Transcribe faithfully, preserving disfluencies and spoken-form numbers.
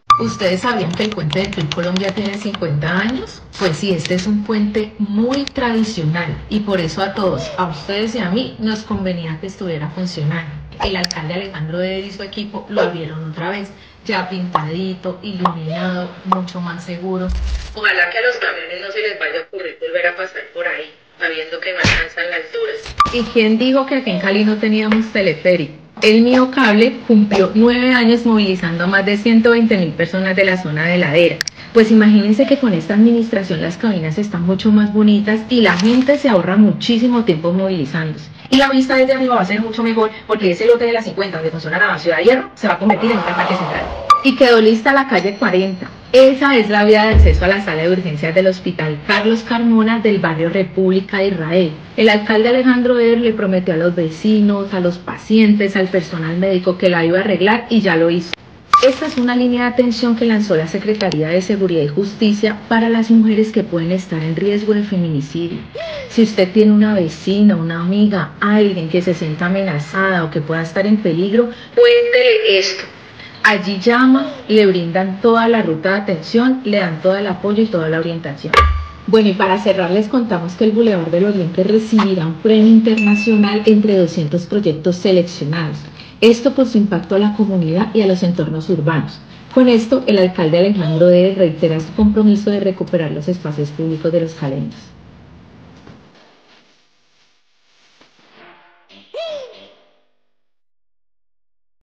¿Ustedes sabían que el puente de Club Colombia tiene cincuenta años? Pues sí, este es un puente muy tradicional y por eso a todos, a ustedes y a mí, nos convenía que estuviera funcionando. El alcalde Alejandro Eder y su equipo lo abrieron otra vez, ya pintadito, iluminado, mucho más seguro. Ojalá que a los camiones no se les vaya a ocurrir volver a pasar por ahí, sabiendo que no alcanzan la altura. ¿Y quién dijo que aquí en Cali no teníamos teleférico? El Mío Cable cumplió nueve años movilizando a más de ciento veinte mil personas de la zona de Ladera. Pues imagínense que con esta administración las cabinas están mucho más bonitas y la gente se ahorra muchísimo tiempo movilizándose. Y la vista desde arriba va a ser mucho mejor porque ese lote de la cincuenta donde funciona la Ciudad de Hierro se va a convertir en un parque central. Y quedó lista la calle cuarenta. Esa es la vía de acceso a la sala de urgencias del Hospital Carlos Carmona del barrio República de Israel. El alcalde Alejandro Eder le prometió a los vecinos, a los pacientes, al personal médico que la iba a arreglar y ya lo hizo. Esta es una línea de atención que lanzó la Secretaría de Seguridad y Justicia para las mujeres que pueden estar en riesgo de feminicidio. Si usted tiene una vecina, una amiga, alguien que se sienta amenazada o que pueda estar en peligro, cuéntele esto. Allí llama, le brindan toda la ruta de atención, le dan todo el apoyo y toda la orientación. Bueno, y para cerrar les contamos que el Boulevard del Oriente recibirá un premio internacional entre doscientos proyectos seleccionados. Esto por su impacto a la comunidad y a los entornos urbanos. Con esto, el alcalde Alejandro Eder reitera su compromiso de recuperar los espacios públicos de los caleños.